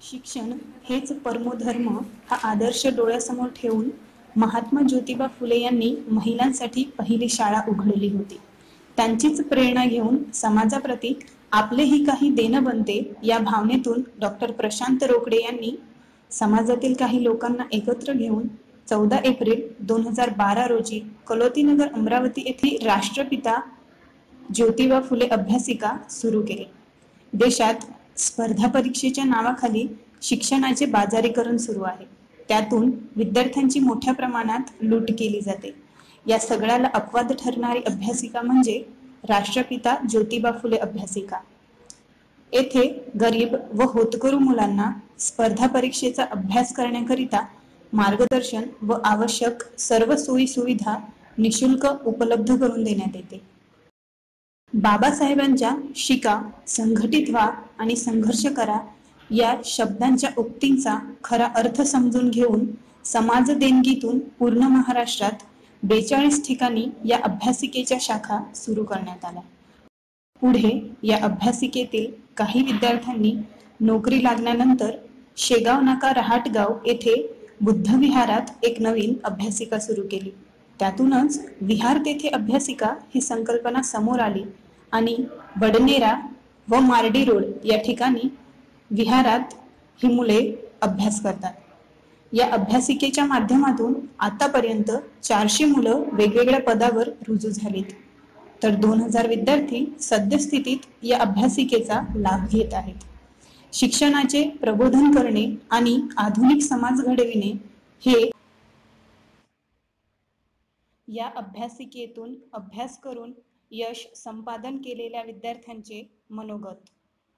शिक्षण हेच परमोधर्म हा आदर्श डोळ्यासमोर ठेवून महात्मा ज्योतिबा फुले यांनी महिलांसाठी पहिली शाळा उघडली होती. त्यांचीच प्रेरणा घेऊन समाजाप्रती आपलेही काही देणं बनते या भावनेतून डॉक्टर प्रशांत रोकडे यांनी समाजातील काही लोकांना एकत्र घेऊन 14 एप्रिल 2012 रोजी कलोतीनगर अमरावती येथील राष्ट्रपिता ज्योतिबा फुले अभ्यासिका सुरू केली. देशात स्पर्धा परीक्षेच्या नावाखाली शिक्षणाचे बाजारीकरण सुरू आहे. त्यातून विद्यार्थ्यांची मोठ्या प्रमाणात लूट केली जाते. या सगळ्याला अपवाद ठरणारी अभ्यासिका म्हणजे राष्ट्रपिता ज्योतिबा फुले अभ्यासिका. येथे गरीब व होतकरू मुलांना स्पर्धा परीक्षेचा अभ्यास करण्याकरिता मार्गदर्शन व आवश्यक सर्व सोयी सुविधा निशुल्क उपलब्ध करून देण्यात येते. बाबासाहेबांच्या शिका, संघटित व्हा आणि संघर्ष करा या शब्दांच्या उक्तींचा खरा अर्थ समजून घेऊन समाज देणगीतून पूर्ण महाराष्ट्रात 42 ठिकाणी या अभ्यासिकेच्या शाखा सुरू करण्यात आल्या. पुढे या अभ्यासिकेतील काही विद्यार्थ्यांनी नोकरी लागल्यानंतर शेगाव नाका रहाटगाव येथे बुद्ध विहारात एक नवीन अभ्यासिका सुरू केली. त्यातूनच विहार तेथे अभ्यासिका ही संकल्पना समोर आली आणि बडनेरा व मार्डी रोड या ठिकाणी विहारात ही मुले अभ्यास करतात. या अभ्यासिकेच्या माध्यमातून आतापर्यंत 400 मुलं वेगवेगळ्या पदावर रुजू झालीत, तर 2000 विद्यार्थी सद्यस्थितीत या अभ्यासिकेचा लाभ घेत आहेत. शिक्षणाचे प्रबोधन करणे आणि आधुनिक समाज घडविणे हे या अभ्यासिकेतून अभ्यास करून यश संपादन केलेल्या विद्यार्थ्यांचे मनोगत.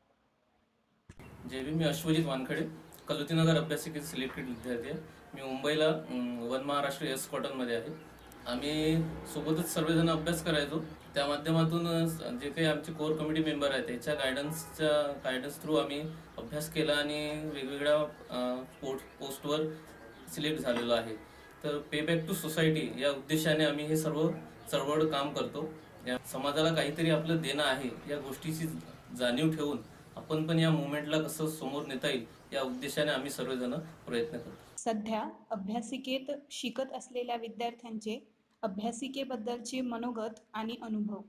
जय भीम. मी अश्वजित वानखडे, कलोतीनगर अभ्यासिकेचे सिलेक्टेड विद्यार्थी आहे. मी मुंबईला वन महाराष्ट्र एस कॉटनमध्ये आहे. आम्ही सोबतच सर्वजण अभ्यास करायचो. त्या माध्यमातून जे काही आमचे कोर कमिटी मेंबर आहेत त्याच्या गायडन्स थ्रू आम्ही अभ्यास केला आणि वेगवेगळ्या पोस्टवर सिलेक्ट झालेलो आहे. तर पे बॅक टू सोसायटी या उद्देशाने आम्ही हे सर्व चळवळ काम करतो. या समाजाला काहीतरी आपलं देणं आहे या गोष्टीची जाणीव ठेवून आपण पण या मुवमेंटला कसं समोर नेता येईल या उद्देशाने आम्ही सर्वजण प्रयत्न करतो. सध्या अभ्यासिकेत शिकत असलेल्या विद्यार्थ्यांचे अभ्यासिकेबद्दलचे मनोगत आणि अनुभव.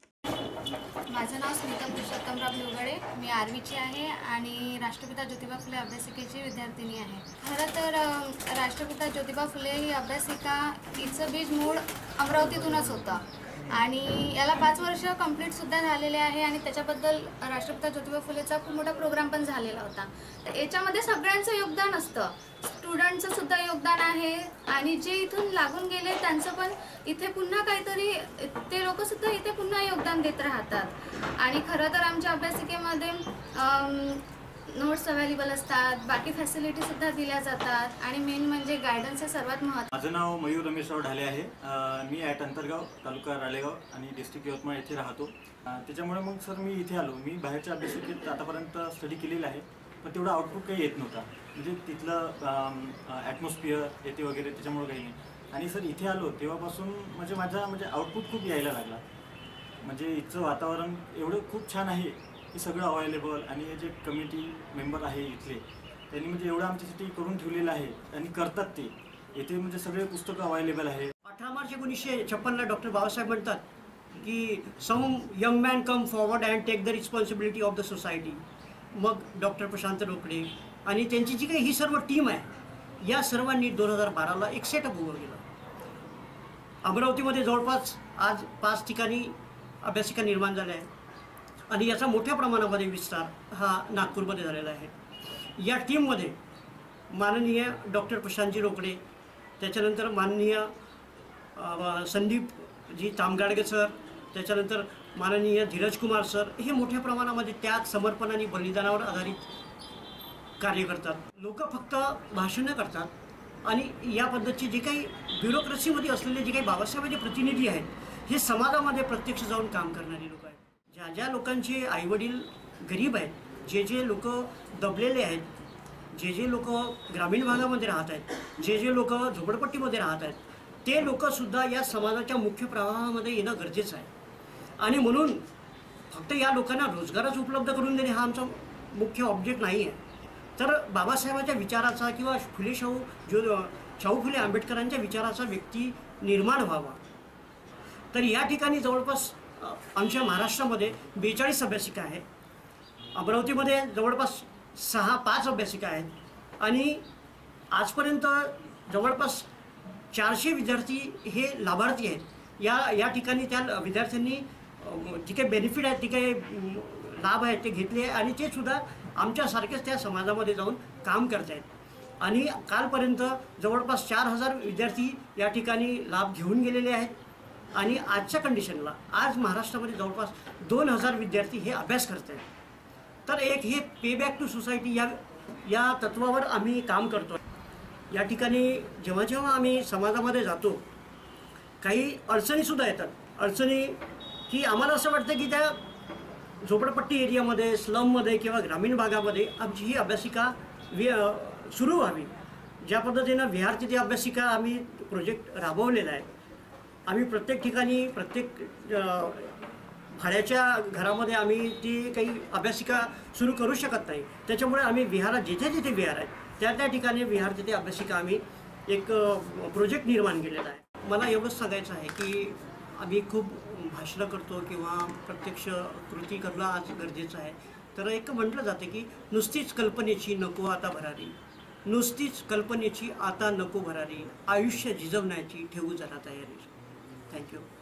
माझं नाव स्मिता पुरुषोत्तमराव भिवगडे. मी 11वीची आहे आणि राष्ट्रपिता ज्योतिबा फुले अभ्यासिकेची विद्यार्थिनी आहे. खरं तर राष्ट्रपिता ज्योतिबा फुले ही अभ्यासिका हिचं बीज मूळ अमरावतीतूनच होतं आणि याला 5 वर्ष कंप्लीटसुद्धा झालेले आहे आणि त्याच्याबद्दल राष्ट्रपिता ज्योतिबा फुलेचा खूप मोठा प्रोग्राम पण झालेला होता. तर याच्यामध्ये सगळ्यांचं योगदान असतं, स्टुडंटचं सुद्धा योगदान आहे आणि जे इथून लागून गेले त्यांचं पण इथे पुन्हा काहीतरी ते लोकंसुद्धा इथे पुन्हा योगदान देत राहतात. आणि खरं तर आमच्या अभ्यासिकेमध्ये नोट्स अवेलेबल असतात, बाकी फॅसिलिटीसुद्धा दिल्या जातात आणि मेन म्हणजे गायडन्स हे सर्वात महत्त्वाचं. माझं नाव मयूर रमेशराव ढाले आहे. मी ॲट अंतरगाव, तालुका राळेगाव आणि डिस्ट्रिक्ट यवतमाळ येथे राहतो. त्याच्यामुळे मग सर मी इथे आलो. मी बाहेरच्या अभ्यासिकेत आतापर्यंत स्टडी केलेला आहे, पण तेवढा आउटपुट काही येत नव्हता. म्हणजे तिथलं ॲटमॉस्फिअर येते वगैरे त्याच्यामुळे काही नाही. आणि सर इथे आलो तेव्हापासून म्हणजे आउटपुट खूप यायला लागला. म्हणजे इथचं वातावरण एवढं खूप छान आहे की सगळं अवेलेबल आणि हे जे कमिटी मेंबर आहे इथले त्यांनी म्हणजे एवढं आमच्यासाठी करून ठेवलेलं आहे आणि करतात ते. येथे म्हणजे सगळे पुस्तकं अवेलेबल आहे. 18 मार्च 1956 डॉक्टर बाबासाहेब म्हणतात की some young man come forward and take the responsibility of the society. मग डॉक्टर प्रशांत रोकडे आणि त्यांची जी काही ही सर्व टीम आहे या सर्वांनी 2012ला एक सेटअप उभं केलं. अमरावतीमध्ये जवळपास आज 5 ठिकाणी अभ्यासिका निर्माण झाल्या आहेत आणि याचा मोठ्या प्रमाणामध्ये विस्तार हा नागपूरमध्ये झालेला आहे. या टीममध्ये माननीय डॉक्टर प्रशांतजी रोकडे, त्याच्यानंतर माननीय संदीपजी तामगाडगे सर, त्याच्यानंतर माननीय धीरज कुमार सर हे मोठ्या प्रमाणामध्ये त्याग, समर्पण आणि बलिदानावर आधारित कार्य करतात. लोक फक्त भाषणं करतात आणि या पद्धतीचे जे काही ब्युरोक्रेसीमध्ये असलेले जे काही बाबासाहेबांचे प्रतिनिधी आहेत हे समाजामध्ये प्रत्यक्ष जाऊन काम करणारे लोक आहेत. ज्या लोकांचे आईवडील गरीब आहेत, जे लोक दबलेले आहेत, जे लोक ग्रामीण भागामध्ये राहत आहेत, जे लोक झोपडपट्टीमध्ये राहत आहेत ते लोकसुद्धा या समाजाच्या मुख्य प्रवाहामध्ये येणं गरजेचं आहे. आणि म्हणून फक्त या लोकांना रोजगारच उपलब्ध करून देणे हा आमचा मुख्य ऑब्जेक्ट नाही आहे, तर बाबासाहेबांच्या विचाराचा किंवा शाहू फुले आंबेडकरांच्या विचाराचा व्यक्ती निर्माण व्हावा. तर या ठिकाणी जवळपास आमच्या महाराष्ट्रामध्ये 42 अभ्यासिका आहेत. अमरावतीमध्ये जवळपास 5 अभ्यासिका आहेत आणि आजपर्यंत जवळपास 400 विद्यार्थी हे लाभार्थी आहेत. या ठिकाणी त्या विद्यार्थ्यांनी जे काही बेनिफिट आहेत, जे काही लाभ आहेत ते घेतले आणि ते सुद्धा आमच्यासारखेच त्या समाजामध्ये जाऊन काम करत आहेत. आणि कालपर्यंत जवळपास 4000 विद्यार्थी या ठिकाणी लाभ घेऊन गेलेले आहेत. आणि आजच्या कंडिशनला आज महाराष्ट्रामध्ये जवळपास 2000 विद्यार्थी हे अभ्यास करत आहेत. तर एक हे पे बॅक टू सोसायटी या तत्वावर आम्ही काम करतो. या ठिकाणी जेव्हा आम्ही समाजामध्ये जातो काही अडचणीसुद्धा येतात. अडचणी की आम्हाला असं वाटतं की त्या झोपडपट्टी एरियामध्ये, स्लममध्ये किंवा ग्रामीण भागामध्ये आमची ही अभ्यासिका सुरू व्हावी. ज्या पद्धतीनं विहार तिथे अभ्यासिका आम्ही प्रोजेक्ट राबवलेला आहे. आम्ही प्रत्येक ठिकाणी प्रत्येक भाड्याच्या घरामध्ये आम्ही ती काही अभ्यासिका सुरू करू शकत नाही. त्याच्यामुळे आम्ही विहारात जिथे जिथे विहार आहेत त्या ठिकाणी विहार तिथे अभ्यासिका आम्ही एक प्रोजेक्ट निर्माण केलेला आहे. मला एवढंच सांगायचं आहे की आम्ही खूप भाषणं करतो किंवा प्रत्यक्ष कृती करणं आज गरजेचं आहे. तर एक म्हटलं जातं की नुसतीच कल्पनेची नको आता भरारी, नुसतीच कल्पनेची आता नको भरारी, आयुष्य झिजवण्याची ठेवू जरा तयारी. थँक्यू.